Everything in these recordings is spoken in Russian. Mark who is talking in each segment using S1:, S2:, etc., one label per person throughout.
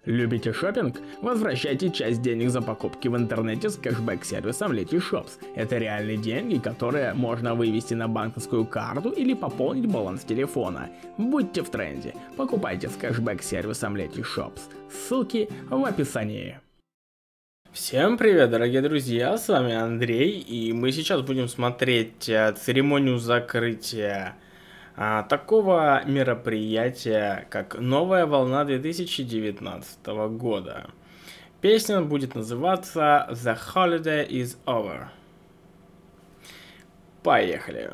S1: Любите шопинг? Возвращайте часть денег за покупки в интернете с кэшбэк-сервисом Letyshops. Это реальные деньги, которые можно вывести на банковскую карту или пополнить баланс телефона. Будьте в тренде. Покупайте с кэшбэк-сервисом Letyshops. Ссылки в описании. Всем привет, дорогие друзья, с вами Андрей, и мы сейчас будем смотреть церемонию закрытия такого мероприятия, как «Новая волна 2019 года». Песня будет называться «The Holiday is Over». Поехали!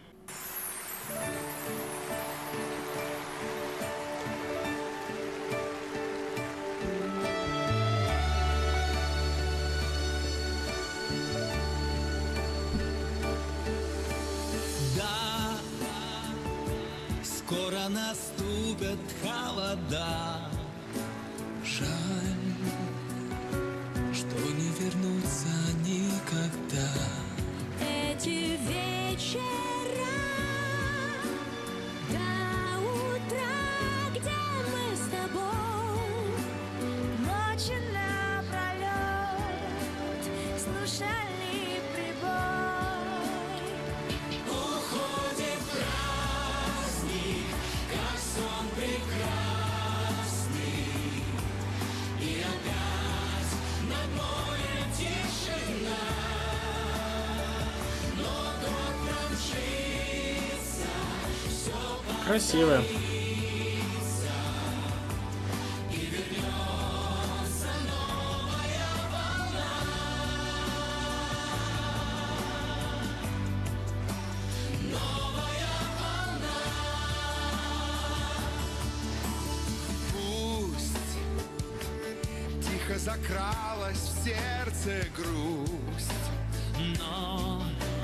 S2: Скоро наступят холода. Жаль, что не вернутся никогда.
S3: Эти вечера до утра, где мы с тобой ночи напролет слушали прибой.
S2: Уходит праздник, как сон прекрасный, и опять над морем тишина, но год промчится, все
S1: Красиво.
S2: повторится, и вернется новая волна. Новая волна. Пусть тихо закралась в сердце грусть, но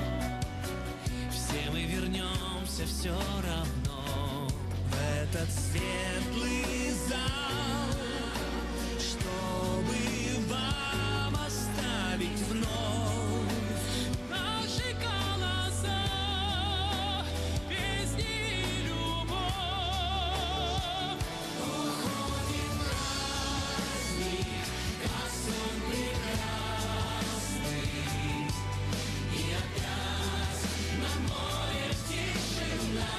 S2: все мы вернемся все равно в этот светлый зал, чтобы вам оставить вновь наши голоса, песни и любовь. Уходит праздник, как сон прекрасный, и опять над морем тишина,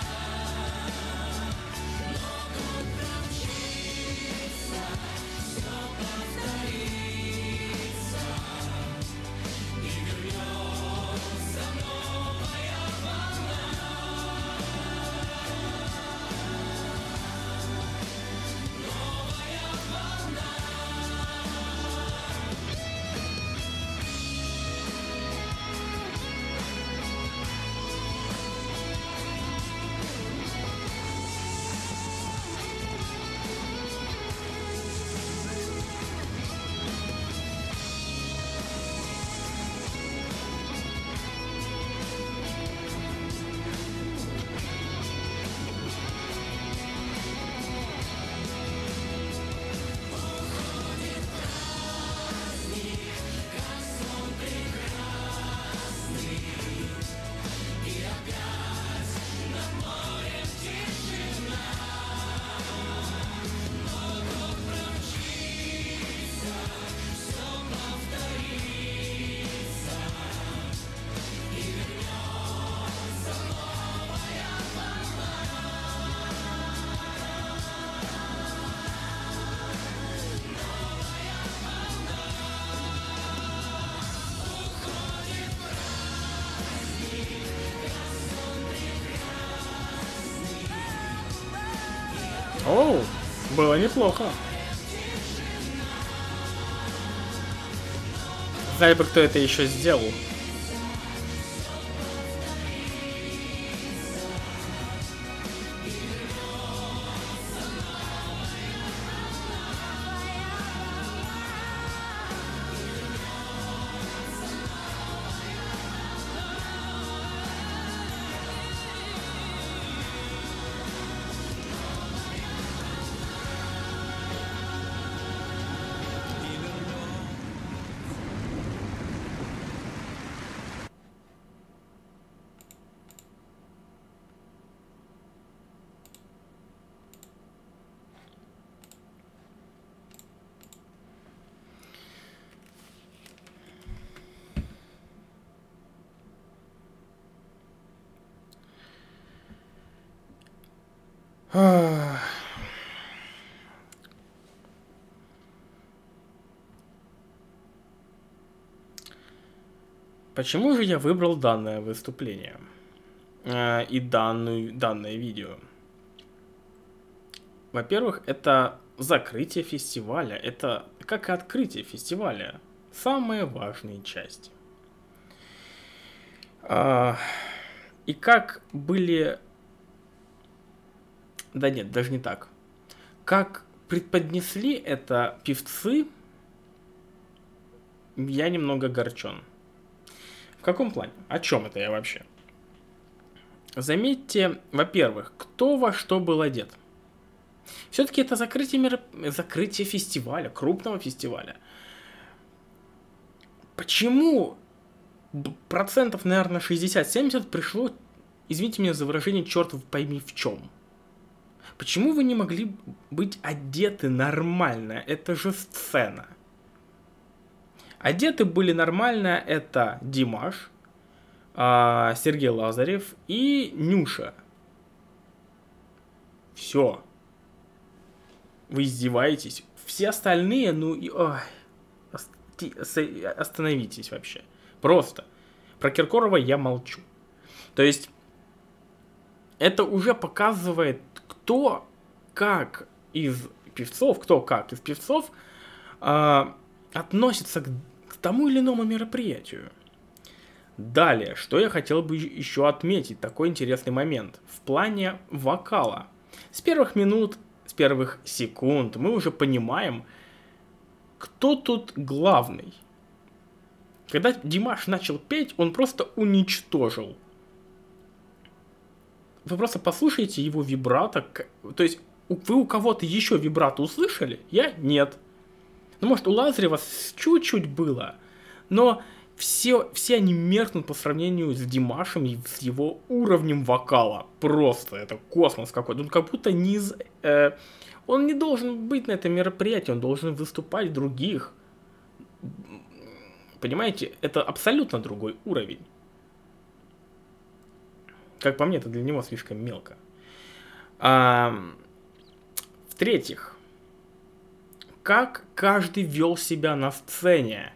S2: но год промчится, все повторится, и вернется новая волна. Новая волна.
S1: Оу, было неплохо. Знали бы, кто это еще сделал. Ах. Почему же я выбрал данное выступление и данное видео? Во-первых, это закрытие фестиваля, это как и открытие фестиваля, самые важные части. И как были... Да нет, даже не так. Как преподнесли это певцы, я немного огорчен. В каком плане? О чем это я вообще? Заметьте, во-первых, кто во что был одет. Все-таки это закрытие фестиваля, крупного фестиваля. Почему процентов, наверное, 60-70 пришло, извините меня за выражение, черт пойми в чем? Почему вы не могли быть одеты нормально? Это же сцена. Одеты были нормально это Димаш, Сергей Лазарев и Нюша. Все. Вы издеваетесь. Все остальные, ну и... Ой, остановитесь вообще. Просто. Про Киркорова я молчу. То есть, это уже показывает, кто как из певцов относится к тому или иному мероприятию. Далее, что я хотел бы еще отметить, такой интересный момент. В плане вокала. С первых минут, с первых секунд мы уже понимаем, кто тут главный. Когда Димаш начал петь, он просто уничтожил. Вы просто послушайте его вибрато. То есть, вы у кого-то еще вибрато услышали? Я нет. Ну, может, у Лазарева чуть-чуть было. Но все они меркнут по сравнению с Димашем и с его уровнем вокала. Просто это космос какой-то. Он как будто он не должен быть на этом мероприятии, он должен выступать в других. Понимаете, это абсолютно другой уровень. Как по мне, это для него слишком мелко. В-третьих, как каждый вел себя на сцене.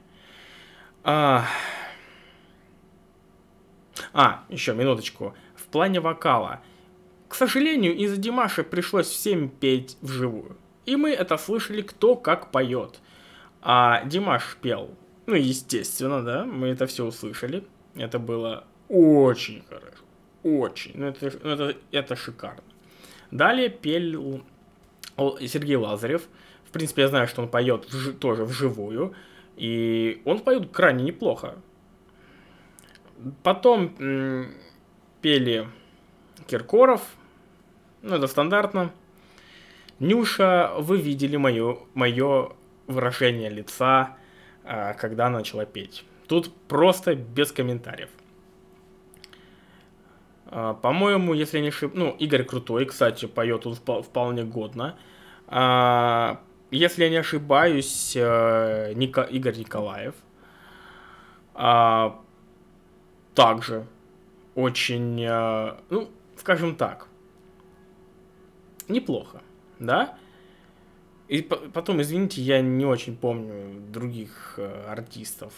S1: Еще минуточку. В плане вокала. К сожалению, из-за Димаша пришлось всем петь вживую. И мы это слышали, кто как поет. Димаш пел. Ну, естественно, да, мы это все услышали. Это было очень хорошо. Очень. Ну, это шикарно. Далее пел Сергей Лазарев. В принципе, я знаю, что он поет тоже вживую. И он поет крайне неплохо. Потом пели Киркоров. Ну, это стандартно. Нюша, вы видели мое выражение лица, когда она начала петь. Тут просто без комментариев. По-моему, если не ошибаюсь... Ну, Игорь Крутой, кстати, поет он вполне годно. Если я не ошибаюсь, Игорь Николаев. Также очень, ну, скажем так, неплохо, да? И потом, извините, я не очень помню других артистов.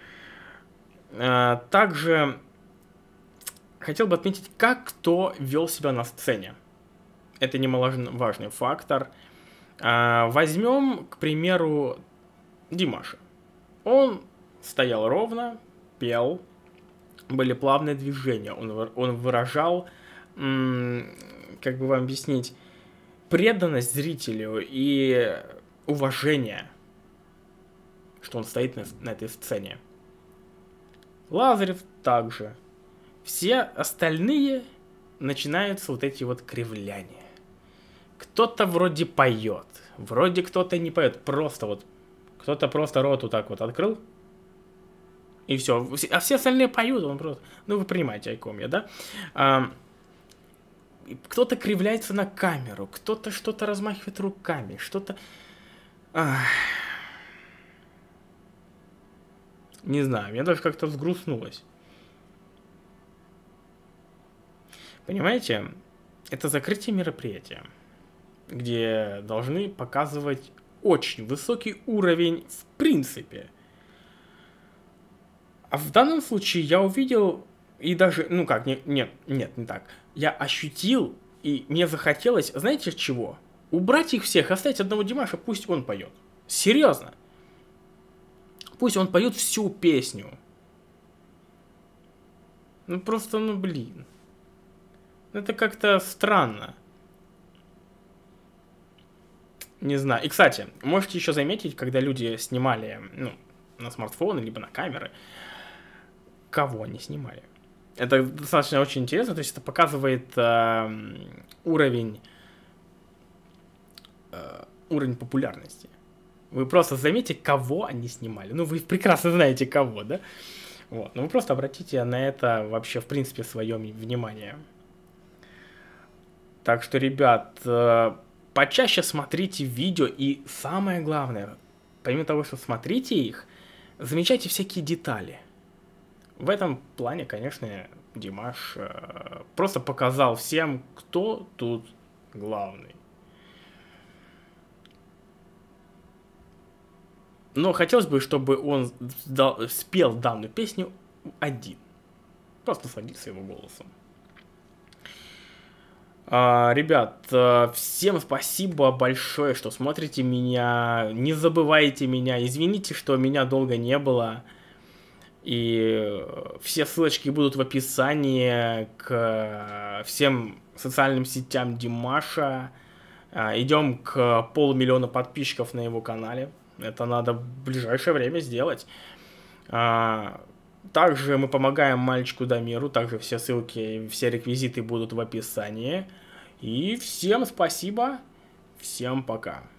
S1: Также хотел бы отметить, как кто вел себя на сцене. Это немаловажный фактор. Возьмем, к примеру, Димаша. Он стоял ровно, пел, были плавные движения. Он выражал, как бы вам объяснить, преданность зрителю и уважение, что он стоит на этой сцене. Лазарев также. Все остальные начинаются вот эти вот кривляния. Кто-то вроде поет, вроде кто-то не поет. Просто вот, кто-то просто рот вот так вот открыл, и все. А все остальные поют, он просто... Ну, вы понимаете, о ком я, да? Кто-то кривляется на камеру, кто-то что-то размахивает руками, что-то... Не знаю, мне даже как-то взгрустнулось. Понимаете? это закрытие мероприятия, где должны показывать очень высокий уровень в принципе. А в данном случае я увидел и даже, ну как, нет, не так. Я ощутил, и мне захотелось, знаете чего? Убрать их всех, оставить одного Димаша, пусть он поет. Серьезно. Пусть он поет всю песню. Ну просто, ну блин. Это как-то странно. Не знаю. И, кстати, можете еще заметить, когда люди снимали, ну, на смартфоны, либо на камеры, кого они снимали. Это достаточно очень интересно, то есть это показывает уровень популярности. Вы просто заметите, кого они снимали. Ну, вы прекрасно знаете, кого, да? Вот. Но вы просто обратите на это вообще, в принципе, свое внимание. Так что, ребят, почаще смотрите видео, и самое главное, помимо того, что смотрите их, замечайте всякие детали. В этом плане, конечно, Димаш просто показал всем, кто тут главный. Но хотелось бы, чтобы он спел данную песню один. Просто сладиться его голосом. Ребят, всем спасибо большое, что смотрите меня. Не забывайте меня. Извините, что меня долго не было. И все ссылочки будут в описании к всем социальным сетям Димаша. Идем к 500 000 подписчиков на его канале. Это надо в ближайшее время сделать. Также мы помогаем мальчику Дамиру. Также все ссылки, все реквизиты будут в описании. И всем спасибо. Всем пока.